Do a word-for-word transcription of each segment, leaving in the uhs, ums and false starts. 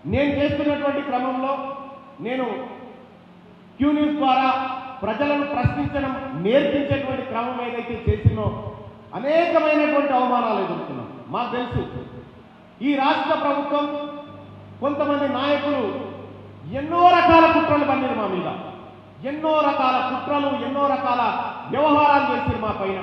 నేను చేస్తున్నటువంటి క్రమంలో నేను క్యూ న్యూస్ ద్వారా ప్రజలను ప్రశ్నించడం నేర్పించేటువంటి క్రమం ఏదైతే చేసినో అనేకమైనటువంటి అవమానాలు ఎదుర్కొన్నాం. మాకు తెలుసు ఈ రాష్ట్ర ప్రభుత్వం కొంతమంది నాయకులు ఎన్నో రకాల కుట్రలు పన్నారు మా మీద, ఎన్నో రకాల కుట్రలు ఎన్నో రకాల వ్యవహారాలు చేశారు మా పైన.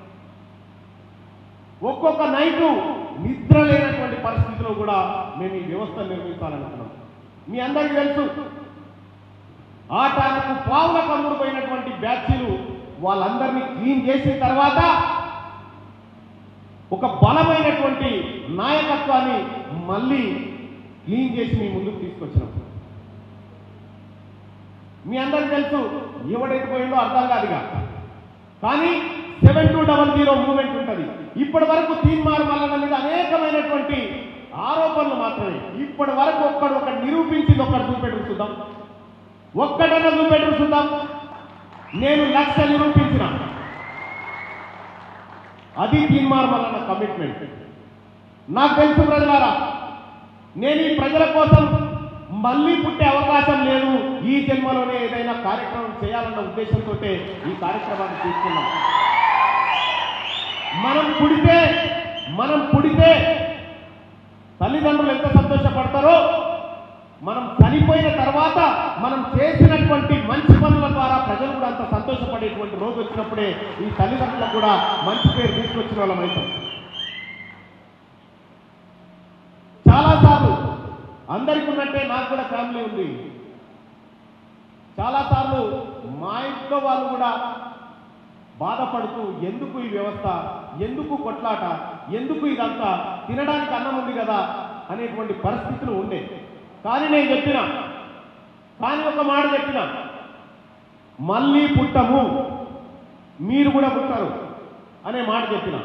ఒక్కొక్క నైటు నిద్ర లేనటువంటి పరిస్థితిలో కూడా మేము ఈ వ్యవస్థ నిర్మించాలనుకున్నాం. మీ అందరికీ తెలుసు ఆటాలకు పావుల కమ్ముడు పోయినటువంటి బ్యాచ్లు వాళ్ళందరినీ క్లీన్ చేసిన తర్వాత ఒక బలమైనటువంటి నాయకత్వాన్ని మళ్ళీ క్లీన్ చేసి మీ ముందుకు తీసుకొచ్చినాం. మీ అందరికీ తెలుసు ఎవడైతే పోయిందో అర్థం కాదుగా, కానీ seven two double zero movement ఉంటుంది. ఇప్పటి వరకు తీన్మార్ మల్లన్న మీద అనేకమైనటువంటి ఆరోపణలు మాత్రమే. ఇప్పటి వరకు ఒక్కడు ఒకటి నిరూపించింది ఒక్కడు చూపెట్టు చూద్దాం, ఒక్కడన్నా చూపెట్టు చూద్దాం. నేను లక్ష నిరూపించిన, అది తీన్మార్ మల్లన్న కమిట్మెంట్. నాకు తెలుసు ప్రజలారా, నేను ఈ ప్రజల కోసం మళ్ళీ పుట్టే అవకాశం లేదు. ఈ జన్మలోనే ఏదైనా కార్యక్రమం చేయాలన్న ఉద్దేశంతో ఈ కార్యక్రమాన్ని తీసుకున్నాం. మనం పుడితే మనం పుడితే తల్లిదండ్రులు ఎంత సంతోషపడతారో, మనం చనిపోయిన తర్వాత మనం చేసినటువంటి మంచి పనుల ద్వారా ప్రజలు కూడా అంత సంతోషపడేటువంటి రోజు వచ్చినప్పుడే ఈ తల్లిదండ్రులకు కూడా మంచి పేరు తీసుకొచ్చిన వాళ్ళం అవుతాం. చాలాసార్లు అందరికీ ఉన్నట్టే నాకు కూడా ఫ్యామిలీ ఉంది. చాలాసార్లు మా ఇంట్లో వాళ్ళు కూడా బాధపడుతూ ఎందుకు ఈ వ్యవస్థ, ఎందుకు కొట్లాట, ఎందుకు ఇదంతా, తినడానికి అన్నం ఉంది కదా అనేటువంటి పరిస్థితులు ఉండే. కానీ నేను చెప్పిన కానీ ఒక మాట చెప్పిన, మళ్ళీ పుట్టము, మీరు కూడా పుట్టరు అనే మాట చెప్పిన.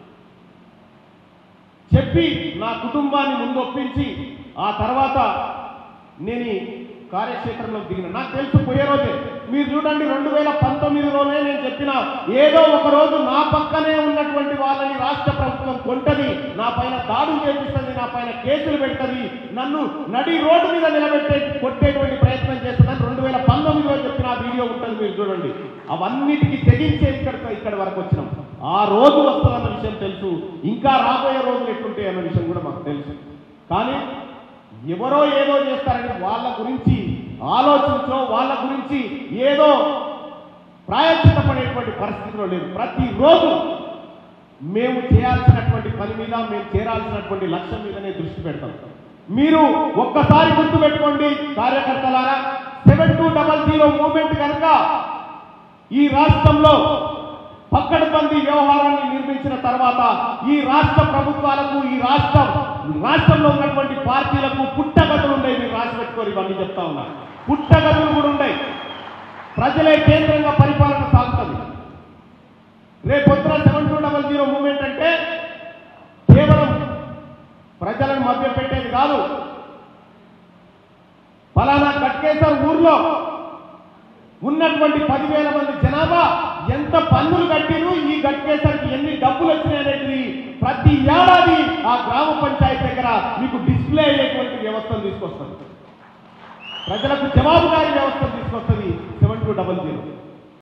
చెప్పి నా కుటుంబాన్ని ముందు ఒప్పించి ఆ తర్వాత నేను కార్యక్షేత్రంలో దిగిన. నాకు తెలుసు పోయే రోజే మీరు చూడండి, రెండు వేల పంతొమ్మిదిలోనే నేను చెప్పిన, ఏదో ఒక రోజు నా పక్కనే ఉన్నటువంటి వాళ్ళని రాష్ట్ర ప్రభుత్వం కొంటది, నా పైన దాడులు చేపిస్తుంది, నా పైన కేసులు పెడుతుంది, నన్ను నడి రోడ్డు మీద నిలబెట్టే కొట్టేటువంటి ప్రయత్నం చేస్తుందని రెండు వేల పంతొమ్మిదిలో చెప్పిన ఆ వీడియో ఉంటుంది, మీరు చూడండి. అవన్నిటికీ తెగించే ఇక్కడ ఇక్కడి వరకు వచ్చినాం. ఆ రోజు వస్తుందన్న విషయం తెలుసు, ఇంకా రాబోయే రోజులు ఎట్లుంటాయి అన్న విషయం కూడా మాకు తెలుసు. కానీ ఎవరో ఏదో చేస్తారని వాళ్ళ గురించి ఆలోచించో, వాళ్ళ గురించి ఏదో ప్రాయశ్చిత్తపడేటువంటి పరిస్థితిలో లేదు. ప్రతిరోజు మేము చేయాల్సినటువంటి పని మీద, మేము చేరాల్సినటువంటి లక్ష్యం మీదనే దృష్టి పెడతాం. మీరు ఒక్కసారి గుర్తు పెట్టుకోండి కార్యకర్తలారా, seven two double zero movement కనుక ఈ రాష్ట్రంలో పక్కడబందీ వ్యవహారాన్ని నిర్మించిన తర్వాత ఈ రాష్ట్ర ప్రభుత్వాలకు, ఈ రాష్ట్రం రాష్ట్రంలో ఉన్నటువంటి పార్టీలకు పుట్టగతులు ఉన్నాయి. మీరు రాసి పెట్టుకోరు, ఇవన్నీ చెప్తా ఉన్నా. పుట్టగతులు కూడా ఉన్నాయి. ప్రజలే కేంద్రంగా పరిపాలన సాగుతుంది. రేపొద్దున seven two double zero movement అంటే కేవలం ప్రజలను మభ్యపెట్టేది కాదు. ఫలానా గట్కేసర్ ఊర్లో ఉన్నటువంటి పదివేల మంది జనాభా ఎంత పన్నులు కట్టిరు, ఈ గట్కేసరికి ఎన్ని డబ్బులు వచ్చినాయనేది ప్రతి ఏడాది ఆ గ్రామ పంచాయతీ దగ్గర మీకు డిస్ప్లే అయ్యేటువంటి వ్యవస్థను తీసుకొస్తుంది. ప్రజలకు జవాబుదారీ వ్యవస్థను తీసుకొస్తుంది సెవెన్ టూ డబల్ జీరో.